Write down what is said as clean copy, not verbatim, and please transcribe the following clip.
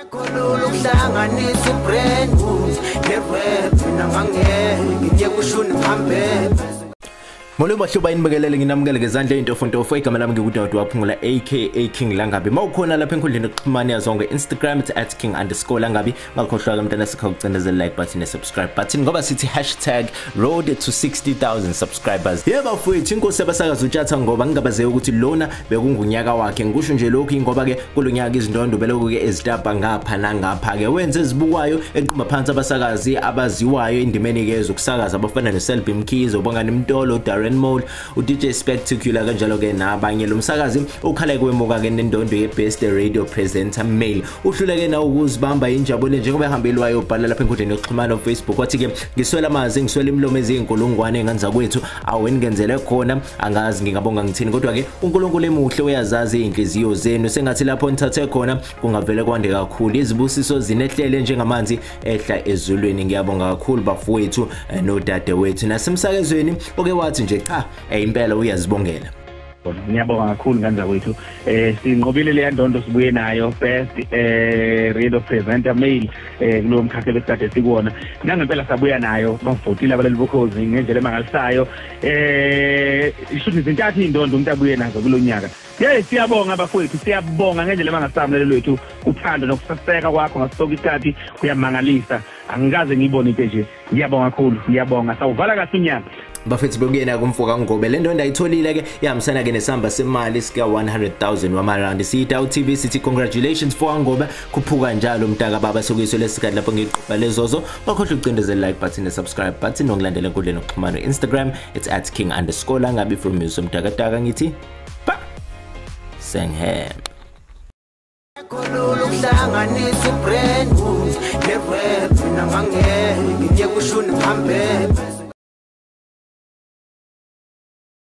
Kolulu kuhlanganisa ubrand ne-rap namangeke ngiyakushuna ngihambe. Molo bahlobo inibekelele nginamukele ngezandla into igama lami ngikuDawud waphungula aka King Langabi. Mawukhona lapha enkundleni yokuxhumana yazonke Instagram @king_langabi. Ngakhohlwa ke mntana sikho ukucindezela like button ne-subscribe button ngoba sithi #road to 60,000 subscribers. Yebo mfowethu inkosi yabasakazi uTshatha ngoba ngingabazeke ukuthi lona bekungunyaka wakhe. Ngikusho nje lokhu ingoba ke kulonyaka izindondo beloko ke ezitapa ngapha nangapha ke wenze ezibukwayo eqhuma phansi abasakazi abaziwayo indimeni ke ezokusakaza abafana noSelby Mkhize, uBongani Mtolo, Darren Mole, uDJ Spectacular kanjalo ke nabanye. Lo msakazi ukhala kwemuka ke nendondo ye-Best Radio Presenter Male. Uhluleke na ukuzibamba injabulo njengoba ehambelwayo ubhala lapha enkundleni yokuxhumana Facebook wathi ke ngiswela amazi ngiswela imlomo ezinkulungwane enganza kwethu aweni ngenzele khona angazi ngingabonga ngithini kodwa ke uNkulunkulu emuhle uyazazi inhliziyo zenu sengathi lapho nithathe khona kungavele kwande kakhulu izibusiso zinehlele njengamanzi ehla ezulwini. Ngiyabonga kakhulu bafowethu nodade wethu nasemsakezweni oke wathi nje cha impela uyazibongela. Ngiyabonga kakhulu kanjalo kwethu sinqobile le ndondo sibuye nayo Best Radio Presenter Male kulo mkhakha besikade sikuona nangempela sabuya nayo bavotile abaleli bokhozi ngendlela emangalisayo isho izintathu indondo umuntu abuye nazo kulonyaka. Siyabonga abafowethu, siyabonga ngendlela emangasamlelo wethu uthando nokusaseka kwakho ngasonke isikhathi kuyamangalisa. Angikaze ngibone into nje. Ngiyabonga kakhulu, ngiyabonga sawuvala kahle unyaka. Bafethu bekuyena kumfoka ngobe le ndondo ayitholile ke yahambisana ke nesamba semali sika 100,000 wamarandi. Siyita uTV sithi congratulations for ngobe kuphuka njalo umntaka baba sokuyiswe lesikhathi lapho ngiqhubha lezozo. Bakhohle ucindezela like button ne subscribe button nokulandela enkundleni yokuxhumana Instagram @king_langabi from Muso Mtakataka ngithi pa Senghem. Kolulu kuhlanganisa ubrand ne-rap namangeke ngiyakushuna ngihambe.